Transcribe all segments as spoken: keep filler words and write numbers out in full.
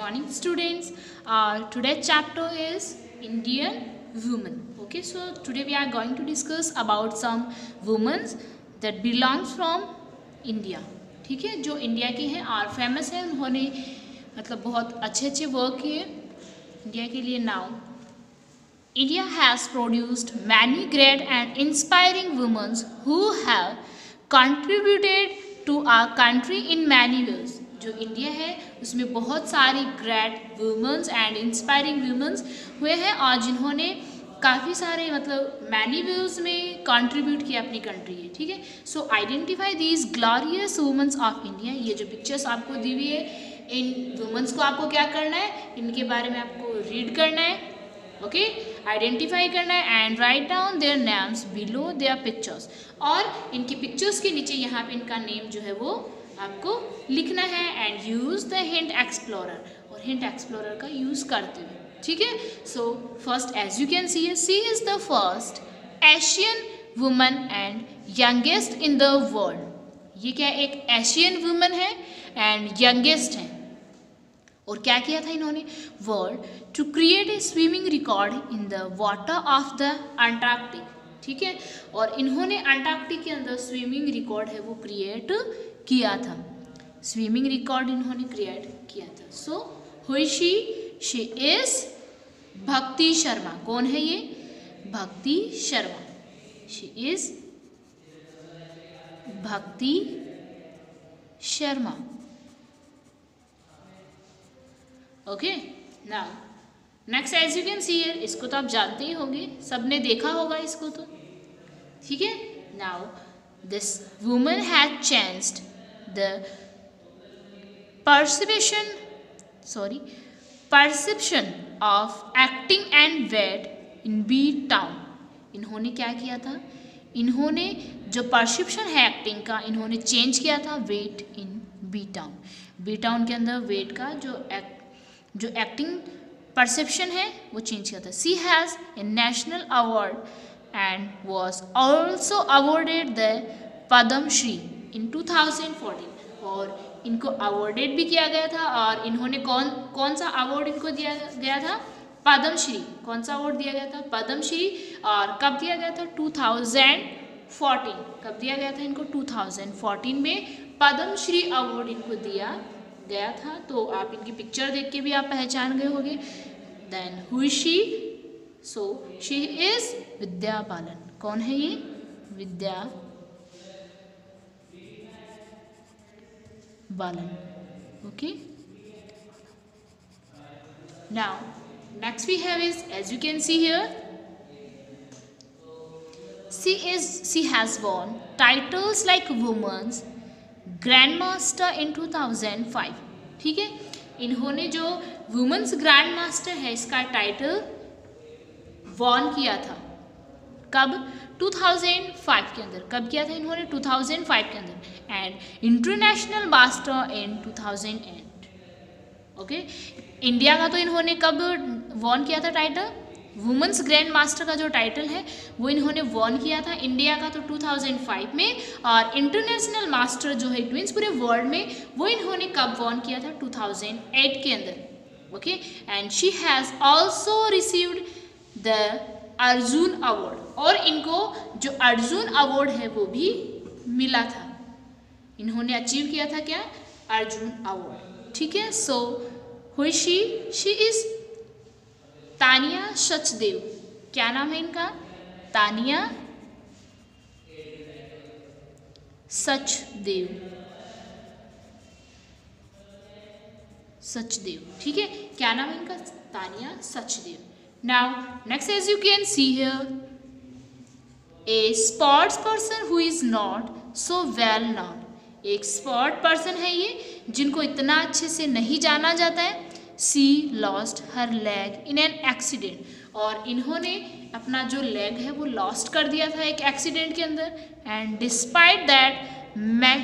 morning students. Uh, today's chapter is Indian women. Okay, so today we are going to discuss about some women that belongs from India. ठीक है, जो India के हैं और famous है, उन्होंने मतलब बहुत अच्छे अच्छे वर्क किए इंडिया के लिए. Now India has produced many great and inspiring women who have contributed to our country in many ways. जो इंडिया है उसमें बहुत सारी great womens and inspiring womens हुए हैं और जिन्होंने काफ़ी सारे मतलब मैनी वेज में कंट्रीब्यूट किया अपनी कंट्री है. ठीक है, so identify these glorious womens of India. ये जो पिक्चर्स आपको दी हुई है, इन वुमेन्स को आपको क्या करना है, इनके बारे में आपको रीड करना है. ओके, आइडेंटिफाई करना है and write down their names below their pictures. और इनकी पिक्चर्स के नीचे यहाँ पे इनका नेम जो है वो आपको लिखना है and use the hint explorer. और हिंट एक्सप्लोरर का यूज करते हुए. ठीक है, so first as you can see she is the first Asian woman and youngest in the world. ये क्या एक एशियन वुमन है एंड यंगेस्ट है. और क्या किया था इन्होंने, world to create a swimming record in the water of the Antarctic. ठीक है, और इन्होंने अंटार्कटिक के अंदर स्विमिंग रिकॉर्ड है वो क्रिएट किया था. स्विमिंग रिकॉर्ड इन्होंने क्रिएट किया था. सो who she she is Bhakti Sharma. कौन है ये, भक्ति Sharma. She is Bhakti Sharma. Okay, now next as you can see here, इसको तो आप जानते ही होंगे, सबने देखा होगा इसको तो. ठीक है, now this woman has changed the perception sorry perception of acting and weight in B town. इन्होंने क्या किया था, इन्होंने जो परसेप्शन है एक्टिंग का, इन्होंने चेंज किया था weight in B town. B town के अंदर वेट का जो एक्ट जो एक्टिंग परसेप्शन है वो चेंज किया था. She has a national award and was also awarded the Padma Shri in two thousand fourteen. और इनको अवॉर्डेड भी किया गया था. और इन्होंने कौन कौन सा अवार्ड इनको दिया गया था, पद्म श्री. कौन सा अवार्ड दिया गया था, पद्म श्री. और कब दिया गया था, टू थाउजेंड फोर्टीन. कब दिया गया था इनको, टू थाउजेंड फोर्टीन में पद्म श्री अवार्ड इनको दिया गया था. तो आप इनकी पिक्चर देख के भी आप पहचान गए होंगे. Then who she, so she is Vidya Balan. कौन है ये, Vidya Balan. Okay, now next we have is as you can see here, she is she has won titles like womens grand master in two thousand five. ठीक है, इन्होंने जो women's grand master है इसका title von किया था. कब, टू थाउजेंड फाइव के अंदर. कब किया था इन्होंने, टू थाउजेंड फाइव के अंदर. And international master in two thousand eight. Okay, India का तो इन्होंने कब वॉन किया था टाइटल, वुमेन्स ग्रैंड मास्टर का जो टाइटल है वो इन्होंने वॉन किया था इंडिया का तो टू थाउजेंड फाइव में. और इंटरनेशनल मास्टर जो है इट मीन्स पूरे वर्ल्ड में, वो इन्होंने कब वॉन किया था, टू थाउजेंड एट के अंदर. Okay, and she has also received the Arjun award. और इनको जो अर्जुन अवार्ड है वो भी मिला था. इन्होंने अचीव किया था क्या, अर्जुन अवार्ड. ठीक है, so who she she is Tania Sachdev. क्या नाम है इनका, तानिया सचदेव. सचदेव. ठीक है, क्या नाम है इनका, Tania Sachdev. Now next as you can see here, a sports person who is not so well known. एक स्पोर्ट पर्सन है ये जिनको इतना अच्छे से नहीं जाना जाता है. She lost her leg in an accident. और इन्होंने अपना जो लेग है वो लॉस्ट कर दिया था एक एक्सीडेंट के अंदर. And despite that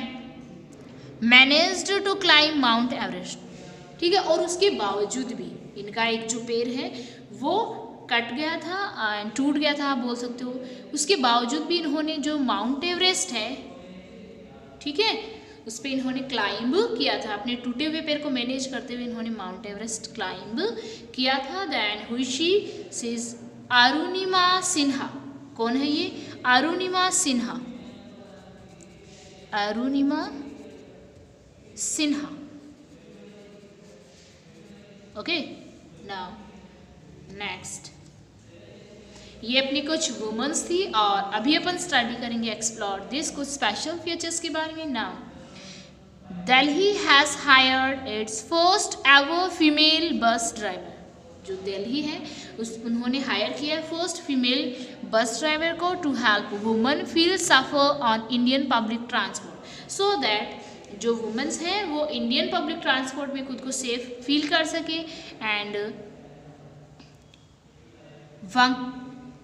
managed to climb Mount Everest. ठीक है, और उसके बावजूद भी इनका एक जो पैर है वो कट गया था एंड टूट गया था आप बोल सकते हो. उसके बावजूद भी इन्होंने जो माउंट एवरेस्ट है, ठीक है, उस पर इन्होंने क्लाइंब किया था, अपने टूटे हुए पैर को मैनेज करते हुए इन्होंने माउंट एवरेस्ट क्लाइंब किया था। देन हुई शी इज अरुणिमा सिन्हा। कौन है ये? Arunima Sinha, Arunima Sinha. Okay, now next, ये अपनी कुछ वुमेन्स थी और अभी अपन स्टडी करेंगे एक्सप्लोर दिस कुछ स्पेशल फीचर्स के बारे में। Now Delhi has hired its first ever female bus driver. जो दिल्ली है उस उन्होंने हायर किया है फर्स्ट फीमेल बस ड्राइवर को to help women feel safer on Indian public transport, so that जो वुमेन्स हैं वो इंडियन पब्लिक ट्रांसपोर्ट में खुद को सेफ फील कर सके। एंड वंक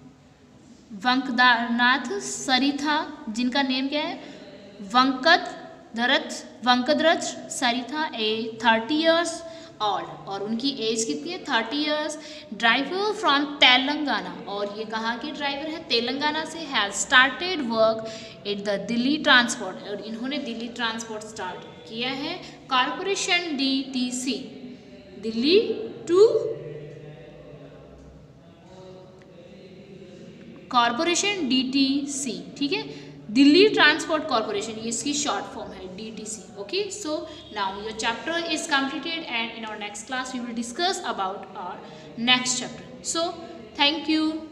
वंकदानाथ सरिथा, जिनका नेम क्या है? Vankadarath Vankadarath Saritha, a thirty years old, और उनकी एज कितनी है? Thirty years. Driver from Telangana, और ये कहाँ के ड्राइवर है? तेलंगाना से। Has started work at the Delhi transport, और इन्होंने दिल्ली ट्रांसपोर्ट स्टार्ट किया है। Corporation D T C, Delhi to corporation D T C, ठीक है, दिल्ली ट्रांसपोर्ट कॉरपोरेशन, ये इसकी शॉर्ट फॉर्म है D T C. Okay, so now your chapter is completed and in our next class we will discuss about our next chapter. So thank you.